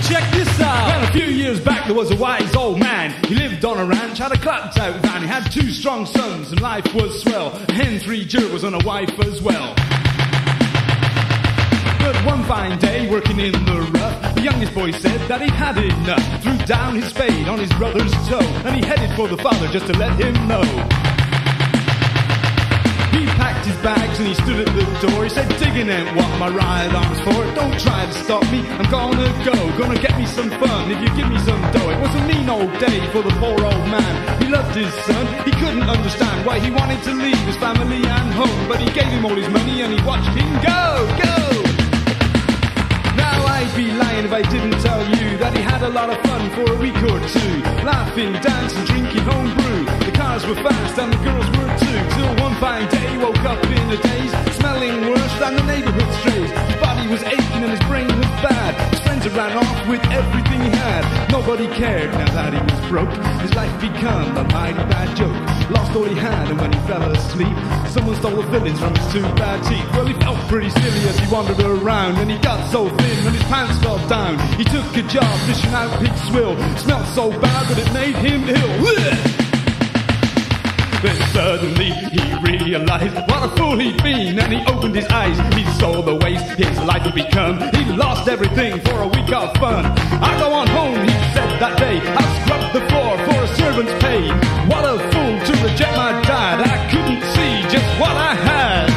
check this out. Well, a few years back there was a wise old man. He lived on a ranch, had a clapped out van. He had 2 strong sons and life was swell. A hen, 3 gerbils and a wife as well. But one fine day, working in the rough, the youngest boy said that he'd had enough. Threw down his spade on his brother's toe, and he headed for the father just to let him know. He packed his bags and he stood at the door. He said, digging ain't what my right arm's for. Don't try to stop me, I'm gonna go. Gonna get me some fun if you give me some dough. It was a mean old day for the poor old man. He loved his son, he couldn't understand why he wanted to leave his family and home. But he gave him all his money and he watched him go. Now I'd be lying if I didn't tell you that he had a lot of fun for a week or 2. Laughing, dancing, drinking homebrew. The cars were fast and the girls were too. Till one fine day he woke up in a daze, smelling worse than the neighborhood strays. His body was aching and his brain was bad. His friends had ran off with everything he had. Nobody cared now that he was broke. His life become a mighty bad joke. Lost all he had and when he fell asleep, someone stole the fillings from his 2 bad teeth. Well, he felt pretty silly as he wandered around, and he got so thin when his pants fell down. He took a job dishing out pig swill. Smelled so bad that it made him ill. Then suddenly he realized what a fool he'd been, and he opened his eyes. He saw the waste his life had become. He lost everything for a week of fun. I go on home, he said that day. I'll scrub the floor for a servant's pay. What a fool to reject my dad. I couldn't see just what I had.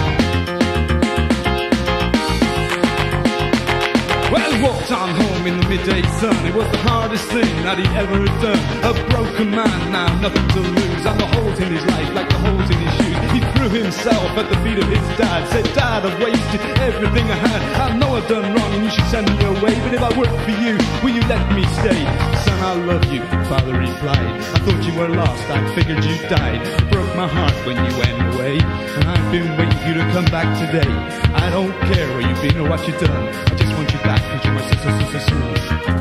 Well, he walked on home in the midday sun. It was the hardest thing that he'd ever done. A broken man, now nothing to lose, and the holes in his life like the holes in his shoes. He threw himself at the feet of his dad. Said, Dad, I've wasted everything I had. I know I've done wrong and you should send me away, but if I work for you, will you let me stay? Son, I love you, father replied. I thought you were lost, I figured you died. Broke my heart when you went away, and I've been waiting for you to come back today. I don't care where you've been or what you've done, I just want you back, 'cause you're my sister.